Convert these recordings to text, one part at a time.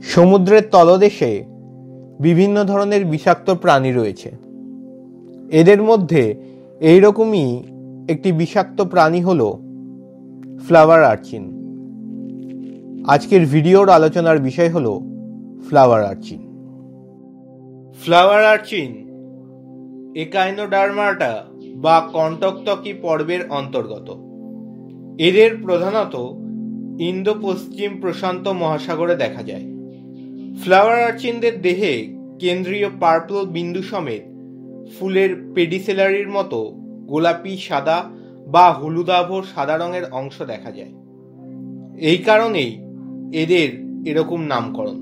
সমুদ্রের তলদেশে বিভিন্ন ধরনের বিষাক্ত প্রাণী রয়েছে। এদের মধ্যে এইরকমই একটি বিষাক্ত প্রাণী হলো ফ্লাওয়ার আর্চিন। আজকের ভিডিওর আলোচনার বিষয় হলো flower urchin. Flower urchin Echinodermata বা কণ্টকত্বকী পর্বের অন্তর্গত। এদের প্রধানত ইন্দো পশ্চিম প্রশান্ত মহাসাগরে দেখা যায়। ফ্লাওয়ার আর্চিনদের দেহে কেন্দ্রীয় পার্পল বিন্দু সমেত ফুলের পেডিসেলারির মতো গোলাপি সাদা বা হলুদাভ সাদা রঙের অংশ দেখা যায়। এই কারণেই এদের এরকম নামকরণ।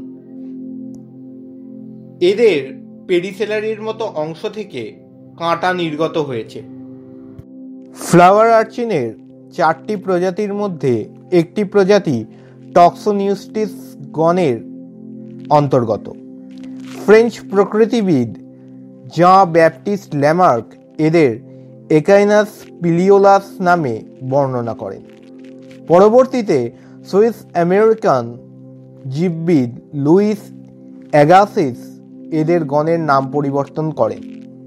এদের পেডিসেলারির মতো অংশ থেকে কাঁটা নির্গত হয়েছে। ফ্লাওয়ার আর্চিনের 4টি প্রজাতির মধ্যে একটি প্রজাতি টক্সোনিউস্টিস গণের অন্তর্গত। ফ্রেঞ্চ প্রকৃতিবিদ জাঁ ব্যাপটিস্ট লামার্ক এদের একাইনাস পিলিওলাস নামে বর্ণনা করেন। পরবর্তীতে সুইস আমেরিকান জীববিদ লুইস অ্যাগাসিস এদের গণের নাম পরিবর্তন করেন।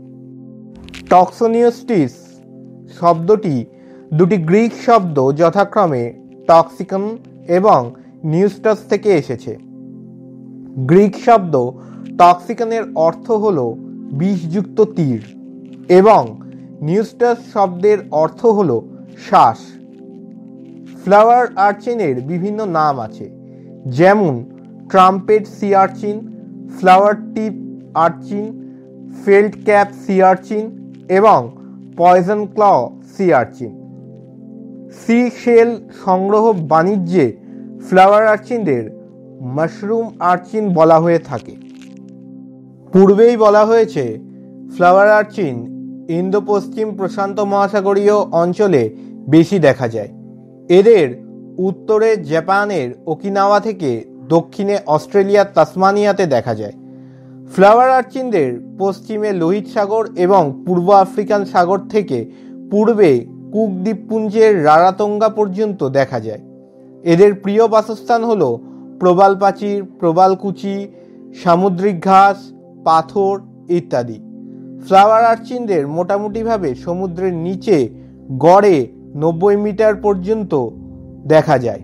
টক্সোনিউস্টিস শব্দটি দুটি গ্রিক শব্দ যথাক্রমে টক্সিকন এবং নিউস্টাস থেকে এসেছে। গ্রিক শব্দ টক্সিকনের অর্থ হল বিষযুক্ত তীর এবং নিউস্টাস শব্দের অর্থ হল শ্বাস। ফ্লাওয়ার আর্চিনের বিভিন্ন নাম আছে, যেমন trumpet sea urchin, flower tip urchin, felt cap sea urchin এবং poison claw sea urchin. Sea shell সংগ্রহ বাণিজ্যে ফ্লাওয়ার আর্চিনদের মাশরুম আর্চিন বলা হয়ে থাকে। পূর্বেই বলা হয়েছে ফ্লাওয়ার আর্চিন ইন্দো পশ্চিম প্রশান্ত মহাসাগরীয় অঞ্চলে বেশি দেখা যায়। এদের উত্তরে জাপানের ওকিনাওয়া থেকে দক্ষিণে অস্ট্রেলিয়ার তাসমানিয়াতে দেখা যায়। ফ্লাওয়ার আর্চিনদের পশ্চিমে লোহিত সাগর এবং পূর্ব আফ্রিকান সাগর থেকে পূর্বে কুক দ্বীপপুঞ্জের রারাতঙ্গা পর্যন্ত দেখা যায়। এদের প্রিয় বাসস্থান হল প্রবাল প্রাচীর, প্রবালকুচি, সামুদ্রিক ঘাস, পাথর ইত্যাদি। ফ্লাওয়ার আর্চিনদের মোটামুটিভাবে সমুদ্রের নিচে গড়ে 90 মিটার পর্যন্ত দেখা যায়।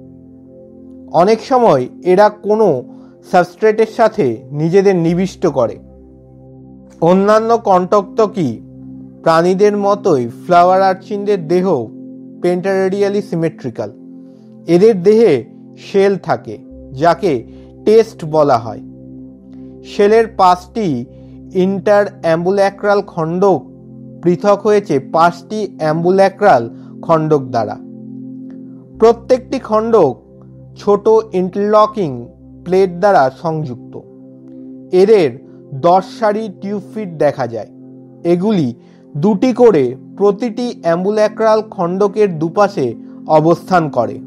অনেক সময় এরা কোনো সাবস্ট্রেটের সাথে নিজেদের নিবিষ্ট করে। অন্যান্য কণ্টকত্বকী প্রাণীদের মতোই ফ্লাওয়ার আর্চিনদের দেহ পেন্টারেডিয়ালি সিমেট্রিক্যাল। এদের দেহে শেল থাকে, যাকে টেস্ট বলা হয়। শেলের 5টি ইন্টার অ্যাম্বুল্যাক্রাল খণ্ডক পৃথক হয়েছে 5টি অ্যাম্বুল্যাক্রাল খণ্ডক দ্বারা। প্রত্যেকটি খণ্ডক ছোট ইন্টারলকিং প্লেট দ্বারা সংযুক্ত। এদের 10 সারি টিউব ফিট দেখা যায়। এগুলি 2টি করে প্রতিটি অ্যাম্বুল্যাক্রাল খণ্ডকের দুপাশে অবস্থান করে।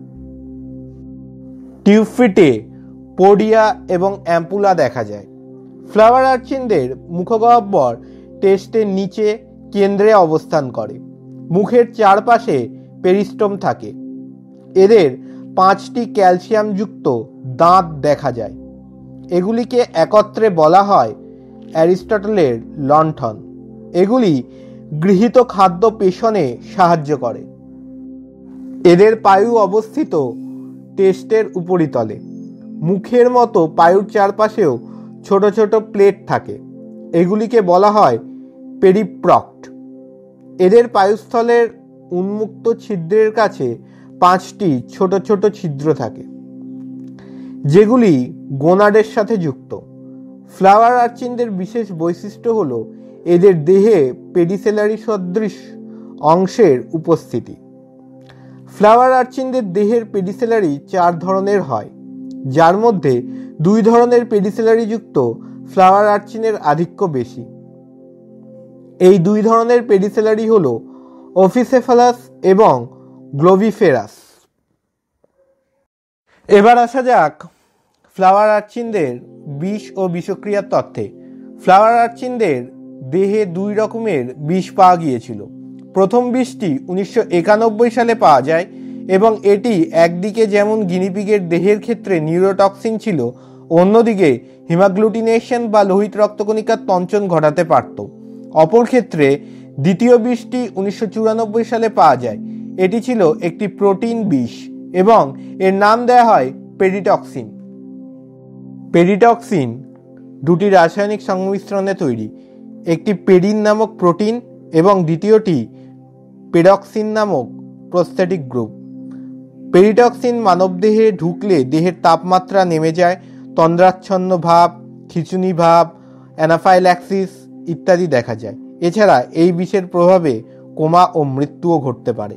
টিউব ফিটে পোডিয়া এবং অ্যাম্পুলা দেখা যায়। ফ্লাওয়ার আর্চিনদের মুখগহ্বর টেস্টের নিচে কেন্দ্রে অবস্থান করে। মুখের চারপাশে পেরিস্টম থাকে। এদের 5টি ক্যালসিয়ামযুক্ত দাঁত দেখা যায়। এগুলিকে একত্রে বলা হয় অ্যারিস্টটলের লণ্ঠন। এগুলি গৃহীত খাদ্য পেষণে সাহায্য করে। এদের পায়ু অবস্থিত টেস্টের উপরিতলে। মুখের মতো পায়ুর চারপাশেও ছোট ছোট প্লেট থাকে। এগুলিকে বলা হয় পেরিপ্রক্ট। এদের পায়ুস্থলের উন্মুক্ত ছিদ্রের কাছে 5টি ছোট ছোট ছিদ্র থাকে, যেগুলি গোনাডের সাথে যুক্ত। ফ্লাওয়ার আর্চিনদের বিশেষ বৈশিষ্ট্য হল এদের দেহে পেডিসেলারি সদৃশ অংশের উপস্থিতি। ফ্লাওয়ার আর্চিনদের দেহের পেডিসেলারি 4 ধরনের হয়, যার মধ্যে 2 ধরনের পেডিসেলারি যুক্ত ফ্লাওয়ার আর্চিনের আধিক্য বেশি। এই 2 ধরনের পেডিসেলারি হল ওফিসেফালাস এবং গ্লোভিফেরাস। এবার আসা যাক ফ্লাওয়ার আর্চিনদের বিষ ও বিষক্রিয়ার তথ্যে। ফ্লাওয়ার আর্চিনদের দেহে 2 রকমের বিষ পাওয়া গিয়েছিল। প্রথম বিষটি 1991 সালে পাওয়া যায় এবং এটি একদিকে যেমন গিনিপিগের দেহের ক্ষেত্রে নিউরোটক্সিন ছিল, অন্যদিকে হেমাগ্লুটিনেশন বা লোহিত রক্তকণিকার তঞ্চন ঘটাতে পারত। অপর ক্ষেত্রে দ্বিতীয় বিষটি 1994 সালে পাওয়া যায়। এটি ছিল একটি প্রোটিন বিষ এবং এর নাম দেওয়া হয় পেরিটক্সিন। পেরিটক্সিন দুটি রাসায়নিক সংমিশ্রণে তৈরি, একটি পেরিন নামক প্রোটিন এবং দ্বিতীয়টি পেরক্সিন নামক প্রস্থেটিক গ্রুপ। পেরিটক্সিন মানবদেহে ঢুকলে দেহের তাপমাত্রা নেমে যায়, তন্দ্রাচ্ছন্ন ভাব, খিঁচুনি ভাব, অ্যানাফাইল্যাক্সিস ইত্যাদি দেখা যায়। এছাড়া এই বিষের প্রভাবে কোমা ও মৃত্যুও ঘটতে পারে।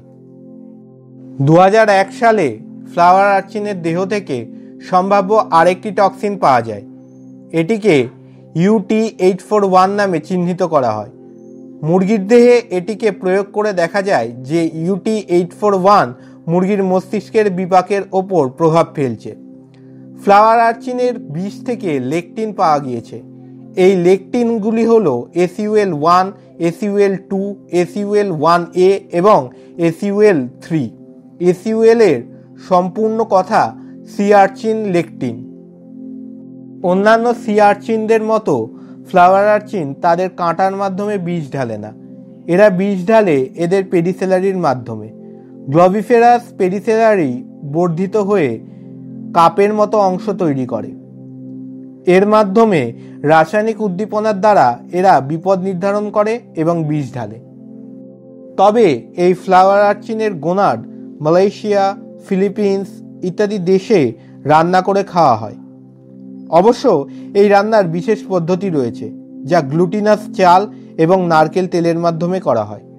2001 সালে ফ্লাওয়ার আর্চিনের দেহ থেকে সম্ভাব্য আরেকটি টক্সিন পাওয়া যায়। এটিকে UT841 নামে চিহ্নিত করা হয়। মুরগির দেহে এটিকে প্রয়োগ করে দেখা যায় যে UT841 মুরগির মস্তিষ্কের বিপাকের ওপর প্রভাব ফেলছে। ফ্লাওয়ার আর্চিনের বিষ থেকে লেকটিন পাওয়া গিয়েছে। এই লেকটিনগুলি হল SUL1, SUL2, SUL1A এবং SUL3। SUL এর সম্পূর্ণ কথা সি আর্চিন লেকটিন। অন্যান্য সি আর্চিনদের মতো ফ্লাওয়ার আর্চিন তাদের কাঁটার মাধ্যমে বিষ ঢালে না। এরা বিষ ঢালে এদের পেডিসেলারির মাধ্যমে। গ্লোবিফেরাস পেডিসেলারি বর্ধিত হয়ে কাপের মতো অংশ তৈরি করে। এর মাধ্যমে রাসায়নিক উদ্দীপনার দ্বারা এরা বিপদ নির্ধারণ করে এবং বিষ ঢালে। তবে এই ফ্লাওয়ার আর্চিনের গোনাড মালয়েশিয়া, ফিলিপিন্স ইত্যাদি দেশে রান্না করে খাওয়া হয়। অবশ্য এই রান্নার বিশেষ পদ্ধতি রয়েছে, যা গ্লুটিনাস চাল এবং নারকেল তেলের মাধ্যমে করা হয়।